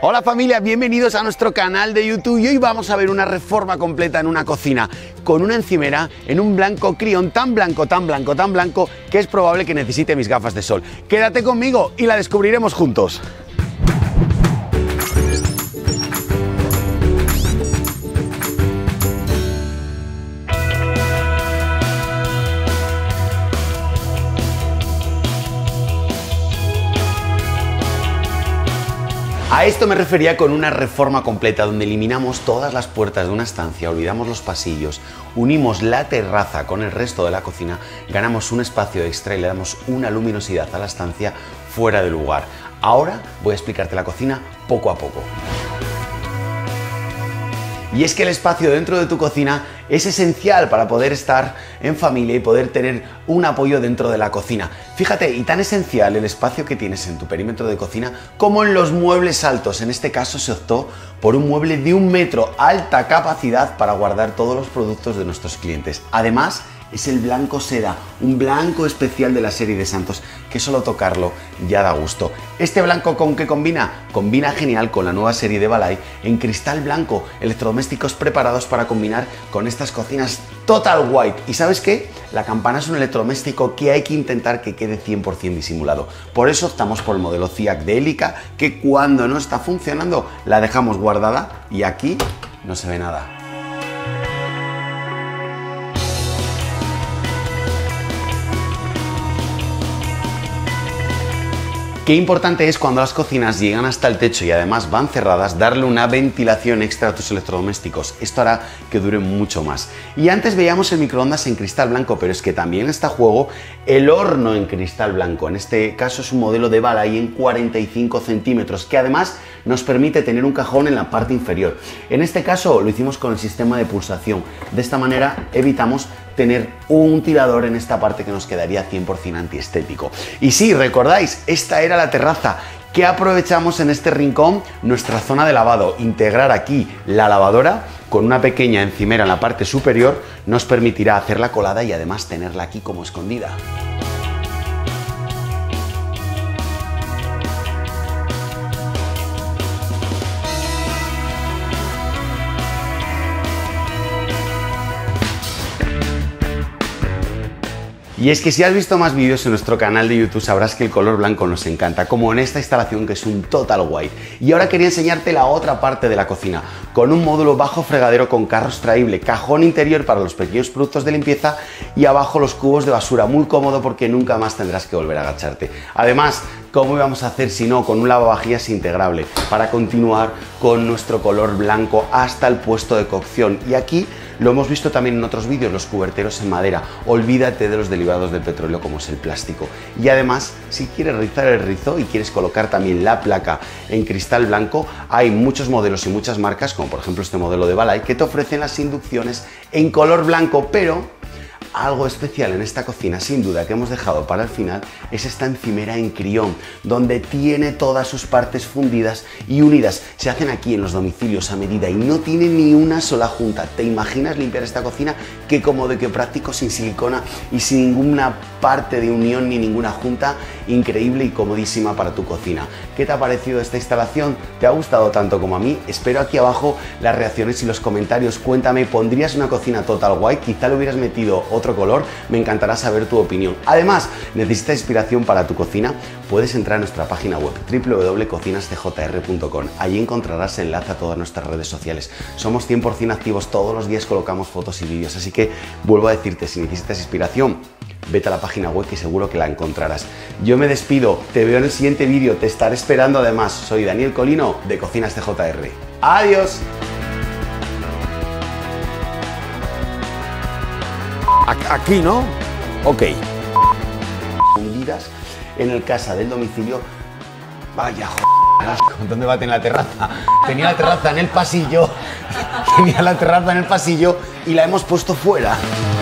Hola familia, bienvenidos a nuestro canal de YouTube y hoy vamos a ver una reforma completa en una cocina con una encimera en un blanco crión tan blanco, tan blanco, tan blanco que es probable que necesite mis gafas de sol. Quédate conmigo y la descubriremos juntos. A esto me refería con una reforma completa donde eliminamos todas las puertas de una estancia, olvidamos los pasillos, unimos la terraza con el resto de la cocina, ganamos un espacio extra y le damos una luminosidad a la estancia fuera de lugar. Ahora voy a explicarte la cocina poco a poco. Y es que el espacio dentro de tu cocina es esencial para poder estar en familia y poder tener un apoyo dentro de la cocina. Fíjate, y tan esencial el espacio que tienes en tu perímetro de cocina como en los muebles altos. En este caso se optó por un mueble de 1 metro, alta capacidad para guardar todos los productos de nuestros clientes. Además, es el blanco seda, un blanco especial de la serie de Santos que solo tocarlo ya da gusto. ¿Este blanco con qué combina? Combina genial con la nueva serie de Balay en cristal blanco, electrodomésticos preparados para combinar con estas cocinas Total White. ¿Y sabes qué? La campana es un electrodoméstico que hay que intentar que quede 100% disimulado. Por eso optamos por el modelo CIAC de Elica, que cuando no está funcionando la dejamos guardada y aquí no se ve nada. Qué importante es cuando las cocinas llegan hasta el techo y además van cerradas, darle una ventilación extra a tus electrodomésticos. Esto hará que dure mucho más. Y antes veíamos el microondas en cristal blanco, pero es que también está a juego el horno en cristal blanco. En este caso es un modelo de Balay en 45 centímetros, que además nos permite tener un cajón en la parte inferior. En este caso lo hicimos con el sistema de pulsación. De esta manera evitamos tener un tirador en esta parte que nos quedaría 100% antiestético. Y sí, recordáis, esta era la terraza. ¿Qué aprovechamos en este rincón? Nuestra zona de lavado. Integrar aquí la lavadora con una pequeña encimera en la parte superior nos permitirá hacer la colada y además tenerla aquí como escondida. Y es que si has visto más vídeos en nuestro canal de YouTube sabrás que el color blanco nos encanta, como en esta instalación que es un Total White. Y ahora quería enseñarte la otra parte de la cocina, con un módulo bajo fregadero con carro extraíble, cajón interior para los pequeños productos de limpieza y abajo los cubos de basura, muy cómodo porque nunca más tendrás que volver a agacharte. Además, ¿cómo íbamos a hacer si no con un lavavajillas integrable para continuar con nuestro color blanco hasta el puesto de cocción? Y aquí lo hemos visto también en otros vídeos, los cuberteros en madera. Olvídate de los derivados del petróleo como es el plástico. Y además, si quieres rizar el rizo y quieres colocar también la placa en cristal blanco, hay muchos modelos y muchas marcas, como por ejemplo este modelo de Balay, que te ofrecen las inducciones en color blanco, pero algo especial en esta cocina, sin duda, que hemos dejado para el final, es esta encimera en crión, donde tiene todas sus partes fundidas y unidas. Se hacen aquí en los domicilios a medida y no tiene ni una sola junta. ¿Te imaginas limpiar esta cocina? Qué cómodo y qué práctico, sin silicona y sin ninguna parte de unión ni ninguna junta. Increíble y comodísima para tu cocina. ¿Qué te ha parecido esta instalación? ¿Te ha gustado tanto como a mí? Espero aquí abajo las reacciones y los comentarios. Cuéntame, ¿pondrías una cocina Total White? Quizá le hubieras metido otro color. Me encantará saber tu opinión. Además, ¿necesitas inspiración para tu cocina? Puedes entrar a nuestra página web www.cocinascjr.com. Allí encontrarás enlace a todas nuestras redes sociales. Somos 100% activos, todos los días colocamos fotos y vídeos, así que vuelvo a decirte, si necesitas inspiración, vete a la página web que seguro que la encontrarás. Yo me despido, te veo en el siguiente vídeo, te estaré esperando además. Soy Daniel Colino de Cocinas CJR. ¡Adiós! Aquí, ¿no? Ok. Hundidas en el casa del domicilio. Vaya, ¿dónde va a tener la terraza? Tenía la terraza en el pasillo. Tenía la terraza en el pasillo y la hemos puesto fuera.